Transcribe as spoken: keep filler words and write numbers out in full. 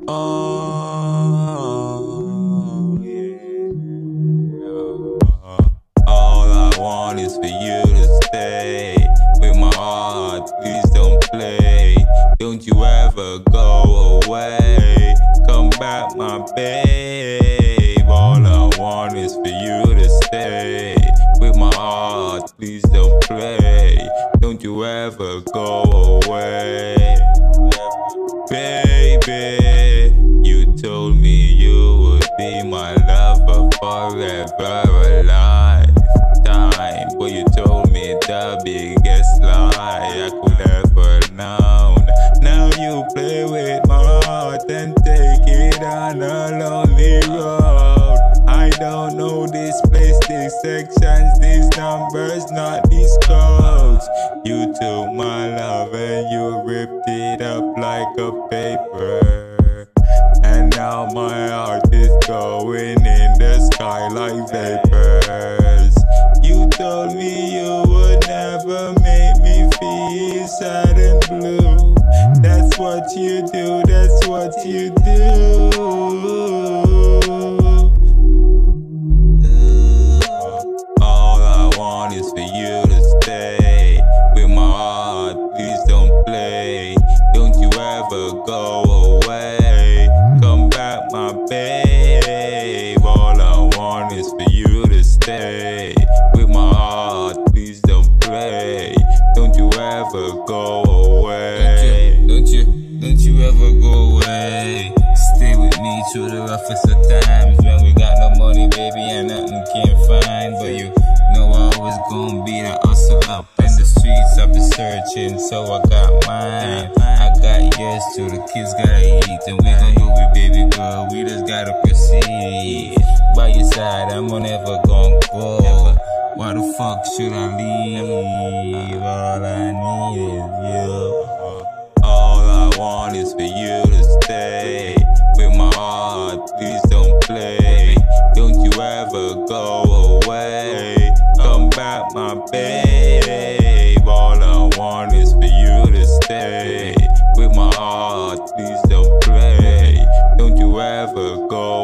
Oh, yeah. All I want is for you to stay with my heart. Please don't play. Don't you ever go away. Come back, my babe. All I want is for you to stay with my heart. Please don't play. Don't you ever go away. Baby, you told me you would be my lover forever, a lifetime. But you told me the biggest lie I could ever known. Now you play with my heart and take it on a lonely road. I don't know this place, these sections, these numbers, not these codes. You took my love and you ripped it up like a paper. And now my heart is going in the sky like vapors. You told me you would never make me feel sad and blue. That's what you do, that's what you do. All I want is for you to stay with my heart. Please don't play. Don't you ever go away. Come back, my babe. All I want is for you to stay with my heart. Please don't play. Don't you ever go away. Don't you, don't you, don't you ever go away. Stay with me through the roughest of times. When we got no money, baby, and nothing can find. But you know I always gonna be the hustle up in the streets. I've been searching, so I got mine. I got yours too, the kids gotta eat. And we gon' do it, baby girl, we just gotta proceed. By your side, I'm never gonna go. Why the fuck should I leave? All I need is you. All I want is for you to stay with my heart. Please don't play. Don't you ever go away. Come back, my babe. All I want is for you to stay with my heart. Please don't play. Don't you ever go